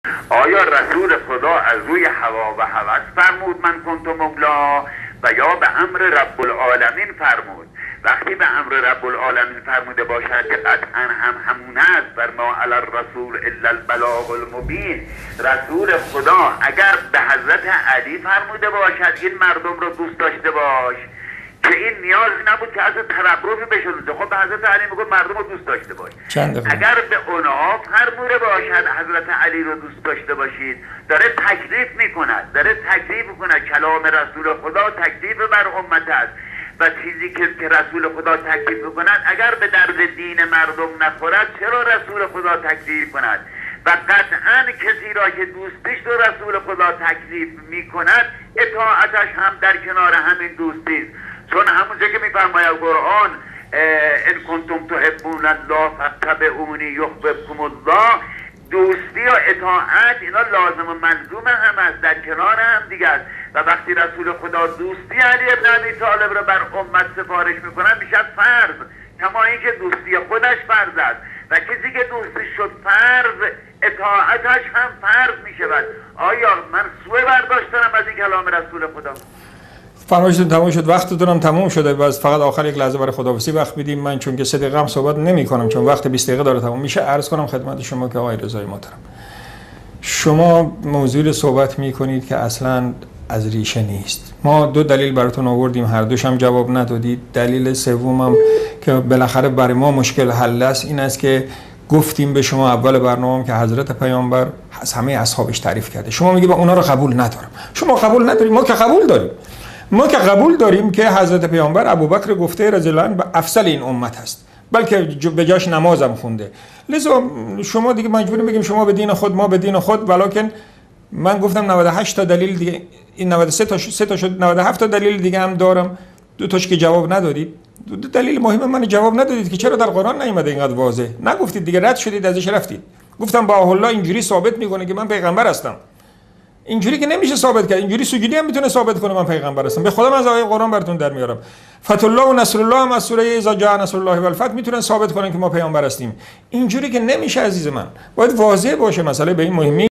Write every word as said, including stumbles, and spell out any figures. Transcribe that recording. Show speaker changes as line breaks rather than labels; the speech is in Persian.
آیا رسول خدا از روی هوا و هوس فرمود من کنت مولا و یا به امر رب العالمین فرمود؟ وقتی به امر رب العالمین فرموده باشد که قطعا هم همون است، بر ما علی الرسول الا البلاغ المبین. رسول خدا اگر به حضرت علی فرموده باشد این مردم رو دوست داشته باش، که این نیاز نبود که از تربروفی بشنوده، خب به حضرت علی میگه مردم رو دوست داشته باش. اگر به اونها فرموده باشد حضرت علی رو دوست داشته باشید، داره تکلیف میکند، داره تکلیف میکند. کلام رسول خدا تکلیف بر امت است و چیزی که که رسول خدا تکلیف میکند اگر به درد دین مردم نخورد چرا رسول خدا تکلیف کند؟ و قطعا کسی را که دوستش رو رسول خدا تکلیف میکند اطاعتش هم در کنار همین دوستی است. چون همونجا که میفرماید قرآن ان کنتم تحبون الله فاتبعونی یحببکم الله، دوستی و اطاعت اینا لازم و ملزوم هم است، در کنار هم دیگه است. و وقتی رسول خدا دوستی علی ابن ابی طالب را بر امت سفارش میکنن میشه فرض، کما اینکه دوستی خودش فرض است و کسی که دوستش شد فرض اطاعتش هم فرض میشود. آیا من سوء برداشت دارم از این کلام رسول خدا؟
فرمایشتون تموم شد، وقتتون هم تموم شده. باز فقط آخر یک لحظه برای خداحافظی وقت بدیم. من چون که سه دقیقه هم صحبت نمی کنم چون وقت بیست دقیقه داره تموم میشه، عرض کنم خدمت شما که آقای رضای محترم، شما موضوع صحبت می کنید که اصلا از ریشه نیست. ما دو دلیل براتون آوردیم، هر دوش هم جواب ندادید. دلیل سومم که بالاخره برای ما مشکل حل است این است که گفتیم به شما اول برنامه که حضرت پیامبر از همه اصحابش تعریف کرده. شما میگی با اونا رو قبول ندارم. شما قبول نداریم، ما که قبول داریم. ما که قبول داریم که حضرت پیامبر ابوبکر گفته رضی الله عنه افضل این امت است، بلکه به جاش نمازم خونده. لذا شما دیگه مجبوریم بگیم شما به دین خود ما به دین خود، ولکن من گفتم نود و هشت تا دلیل دیگه، این نود و سه تا سه تا شد، نود و هفت تا دلیل دیگه هم دارم. دو تاش که جواب ندادید. دو, دو دلیل مهم من جواب ندادید که چرا در قرآن نیامده اینقدر واضح. نگفتید دیگه، رد شدید ازش رفتید. گفتم با الله اینجوری ثابت میکنه که من پیغمبر هستم. اینجوری که نمیشه ثابت کرد. اینجوری سجودی هم میتونه ثابت کنه من پیغمبر هستم. به خدا من از آیه قرآن براتون در میارم. فتح الله و نصر الله هم از سوره اذا جاء نصر الله و الفتح میتونن ثابت کنن که ما پیامبر هستیم. اینجوری که نمیشه عزیز من. باید واضح باشه مسئله به این مهمی.